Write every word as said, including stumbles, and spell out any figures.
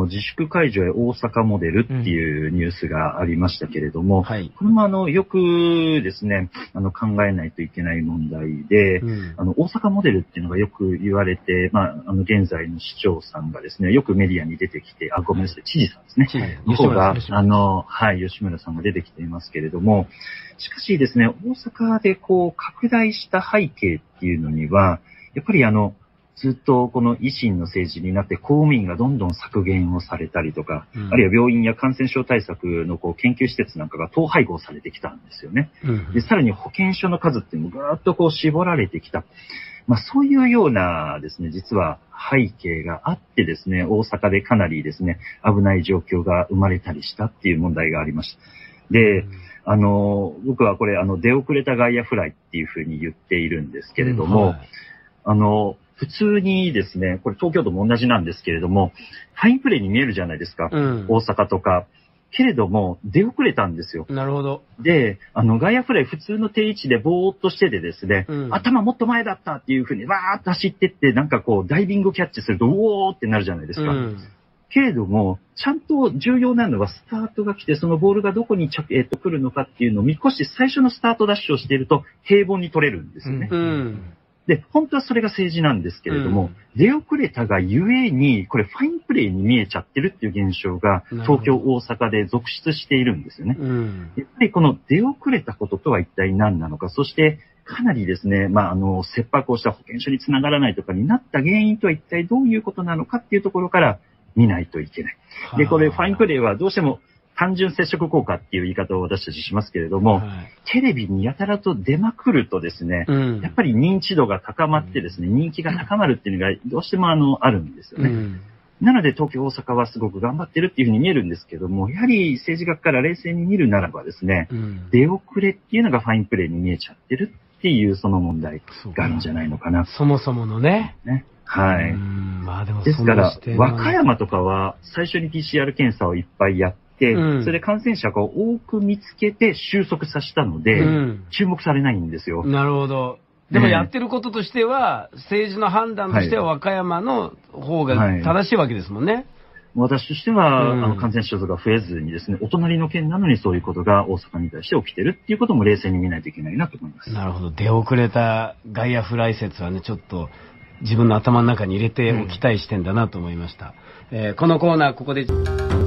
自粛解除へ大阪モデルっていうニュースがありましたけれども、 うんはい、 これもあの、よくですね、あの、考えないといけない問題で、うん、あの、大阪モデルっていうのがよく言われて、まあ、あの、現在の市長さんがですね、よくメディアに出てきて、あ、ごめんなさい、知事さんですね。はい、の方が、あの、はい、吉村さんが出てきていますけれども、しかしですね、大阪でこう、拡大した背景っていうのには、やっぱりあの、ずっとこの維新の政治になって公務員がどんどん削減をされたりとか、うん、あるいは病院や感染症対策のこう研究施設なんかが統廃合されてきたんですよね。うん、で、さらに保健所の数っていうのもぐーっとこう絞られてきた。まあそういうようなですね、実は背景があってですね、大阪でかなりですね、危ない状況が生まれたりしたっていう問題がありました。で、うんあの、僕はこれ、あの、出遅れた外野フライっていうふうに言っているんですけれども、うんはい、あの、普通にですね、これ東京都も同じなんですけれども、ファインプレーに見えるじゃないですか。うん、大阪とか。けれども、出遅れたんですよ。 なるほど。 で、あの、外野フライ普通の定位置でぼーっとしててですね、うん、頭もっと前だったっていうふうにわーっと走ってって、なんかこう、ダイビングキャッチすると、おーってなるじゃないですか。うんけれども、ちゃんと重要なのはスタートが来て、そのボールがどこに着、えっと、来るのかっていうのを見越して最初のスタートダッシュをしていると平凡に取れるんですよね。うん、で、本当はそれが政治なんですけれども、うん、出遅れたがゆえに、これファインプレーに見えちゃってるっていう現象が東京、大阪で続出しているんですよね。うん、やっぱりこの出遅れたこととは一体何なのか、そしてかなりですね、まあ、あの、切迫をした保健所につながらないとかになった原因とは一体どういうことなのかっていうところから見ないといけない。で、これファインプレーはどうしても単純接触効果っていう言い方を私たちしますけれども、はい、テレビにやたらと出まくるとですね、うん、やっぱり認知度が高まってですね、人気が高まるっていうのがどうしてもあの、あるんですよね。うん、なので東京、大阪はすごく頑張ってるっていうふうに見えるんですけども、やはり政治学から冷静に見るならばですね、うん、出遅れっていうのがファインプレーに見えちゃってるっていうその問題があるんじゃないのかな。 そもそものね。 ねはい。 まあでもですから、和歌山とかは最初に ピーシーアール 検査をいっぱいやって、うん、それで感染者が多く見つけて収束させたので、うん、注目されないんですよ。 なるほど。でもやってることとしては、ね、政治の判断としては和歌山の方が正しいわけですもんね。はいはい、 私としては、うん、あの感染者数が増えずにですね、お隣の県なのにそういうことが大阪に対して起きてるっていうことも冷静に見ないといけないなと思います。 なるほど。出遅れた外野フライ説はね、ちょっと、自分の頭の中に入れておきたい視点だなと思いました。うん、えー、このコーナーここで